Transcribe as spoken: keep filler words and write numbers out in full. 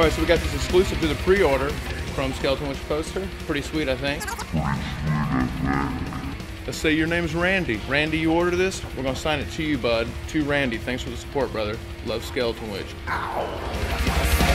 All right, so we got this exclusive to the pre-order from Skeletonwitch poster. Pretty sweet, I think. Let's say your name's Randy. Randy, you order this, we're gonna sign it to you, bud. To Randy, thanks for the support, brother. Love Skeletonwitch. Ow.